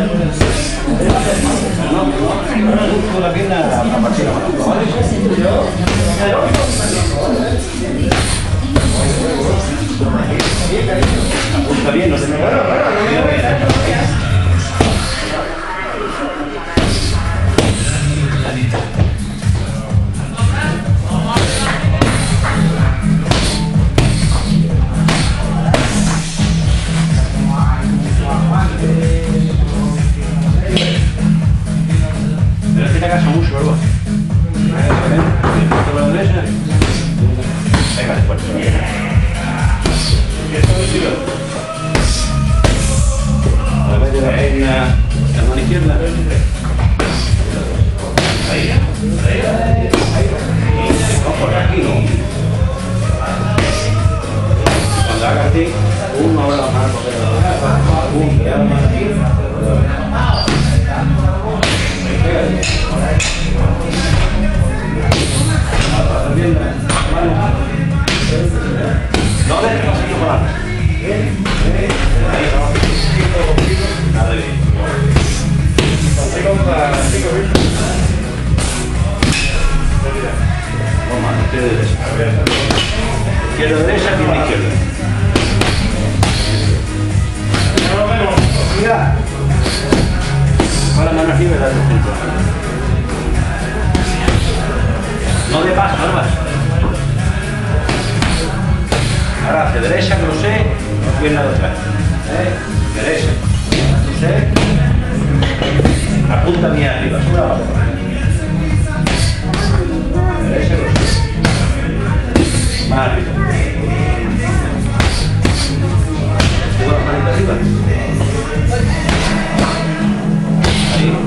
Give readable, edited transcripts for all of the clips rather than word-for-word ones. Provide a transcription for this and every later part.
Con la pierna a partir de la mano, ¿vale? Apunta bien, no se me va. Pero es que te acaso mucho, ¿verdad? ¿Con la derecha? Venga, después. A ver, de la pierna, la mano izquierda. Ahí. No, por aquí no. Cuando hagas así, uno ahora la mano por el uno, ya la mano aquí. No le dejes así por la nada de bien. Toma, izquierda derecha. Izquierda derecha, pierna izquierda. Mira. Con la mano arriba y la derecha. No de paso, no de paso. Ahora hacia derecha, crucé, pierna de atrás. Derecha, crucé, la punta mía arriba, sube abajo. Derecha, crucé. Más arriba. Sube la manita arriba. Ahí.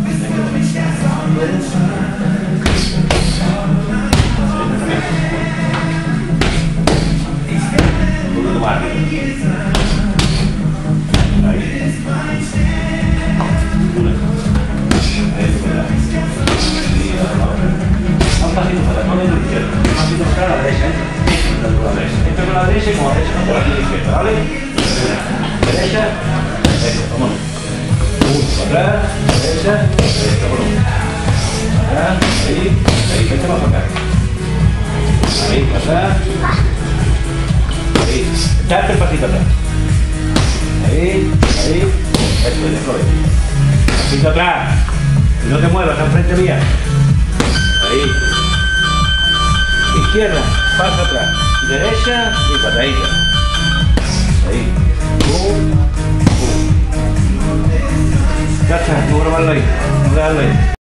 Un pasito para la mano izquierda, un pasito para la derecha, Entra con la derecha y con la derecha con la izquierda, ¿vale? Derecha, vámonos. Para atrás, derecha, vámonos. Atrás, ahí, vete más para acá. Ahí, para atrás. Ahí, echarte el pasito atrás. Ahí, eso es, déjalo ver. Pasito atrás. Y no te muevas, está enfrente mía. Ahí. Izquierda, paso atrás. Derecha y patadita. Ahí. Ya está, tú grabarlo ahí. Grabarlo ahí.